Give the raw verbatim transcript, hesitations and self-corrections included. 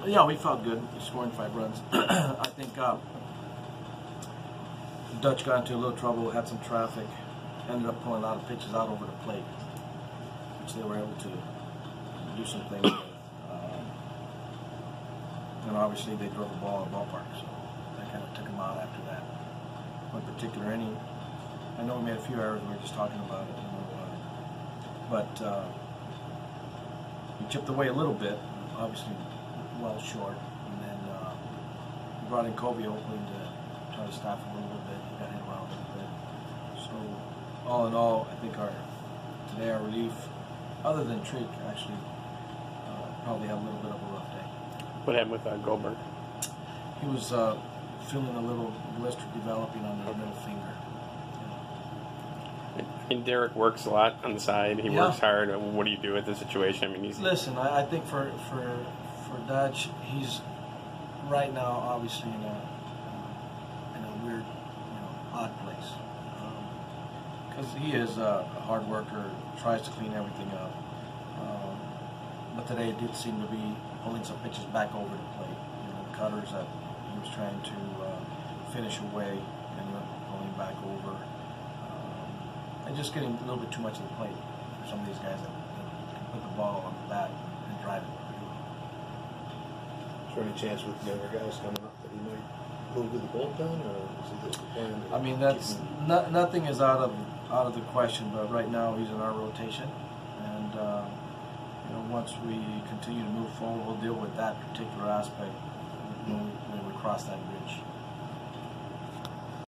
Yeah, we felt good scoring five runs. I think uh, Dutch got into a little trouble, had some traffic, ended up pulling a lot of pitches out over the plate, which they were able to do some things with. Um, and obviously they drove the ball in the ballpark, so that kind of took him out after that. One particular inning, I know we made a few errors, we were just talking about it, you know, uh, but uh, we chipped away a little bit, obviously well short, and then uh, we brought in Kobe Oakland to try to stop him a little bit. He got hit around a little bit. So all in all, I think our today our relief, other than Trick, actually uh, probably had a little bit of a rough day. What happened with uh, Goldberg? He was uh, feeling a little blister developing on his middle finger. I mean, Derek works a lot on the side. He Yeah. works hard. What do you do with the situation? I mean, he's Listen, I, I think for for for Dutch, he's right now obviously in a uh, in a weird, you know, odd place because um, he is a hard worker, tries to clean everything up. Um, but today it did seem to be pulling some pitches back over the plate. You know, cutters that he was trying to uh, finish away and then pulling back over. And just getting a little bit too much of the plate for some of these guys that, that can put the ball on the bat and drive it. Is there any chance with younger guys coming up that he might move to the bullpen, or is it just the plan? I mean, that's not, nothing is out of out of the question, but right now he's in our rotation, and uh, you know, once we continue to move forward, we'll deal with that particular aspect when we, when we cross that bridge.